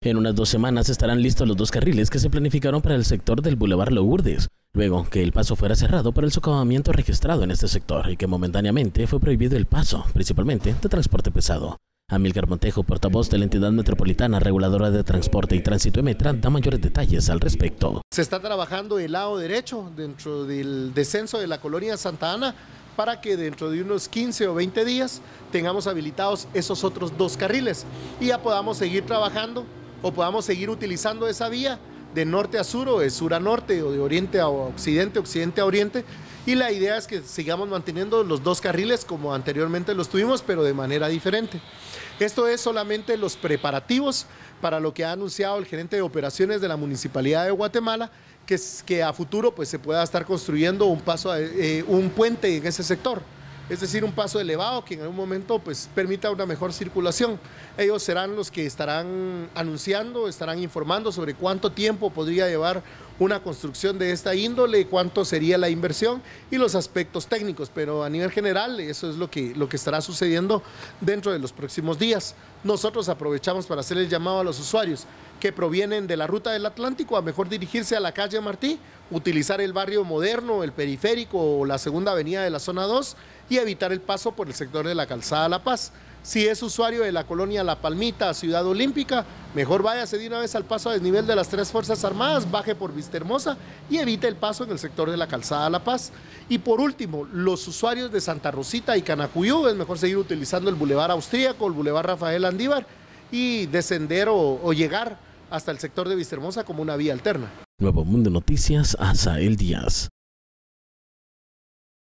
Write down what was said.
En unas 2 semanas estarán listos los 2 carriles que se planificaron para el sector del Boulevard Lourdes, luego que el paso fuera cerrado por el socavamiento registrado en este sector y que momentáneamente fue prohibido el paso, principalmente de transporte pesado. Amílcar Montejo, portavoz de la entidad metropolitana reguladora de transporte y tránsito Emetra, da mayores detalles al respecto. Se está trabajando el lado derecho dentro del descenso de la colonia Santa Ana para que dentro de unos 15 o 20 días tengamos habilitados esos otros 2 carriles y ya podamos seguir trabajando o podamos seguir utilizando esa vía de norte a sur o de sur a norte o de oriente a occidente, occidente a oriente, y la idea es que sigamos manteniendo los 2 carriles como anteriormente los tuvimos, pero de manera diferente. Esto es solamente los preparativos para lo que ha anunciado el gerente de operaciones de la Municipalidad de Guatemala, que es que a futuro pues se pueda estar construyendo un puente en ese sector. Es decir, un paso elevado que en algún momento pues permita una mejor circulación. Ellos serán los que estarán anunciando, estarán informando sobre cuánto tiempo podría llevar una construcción de esta índole, cuánto sería la inversión y los aspectos técnicos, pero a nivel general eso es lo que estará sucediendo dentro de los próximos días. Nosotros aprovechamos para hacer el llamado a los usuarios que provienen de la ruta del Atlántico a mejor dirigirse a la calle Martí, utilizar el barrio moderno, el periférico o la segunda avenida de la zona 2 y evitar el paso por el sector de la calzada La Paz. Si es usuario de la colonia La Palmita, Ciudad Olímpica, mejor váyase de una vez al paso a desnivel de las 3 Fuerzas Armadas, baje por Vistahermosa y evite el paso en el sector de la calzada La Paz. Y por último, los usuarios de Santa Rosita y Canacuyú, es mejor seguir utilizando el Boulevard Austríaco, el Boulevard Rafael Andívar y descender o llegar hasta el sector de Vistahermosa como una vía alterna. Nuevo Mundo Noticias, Asael Díaz.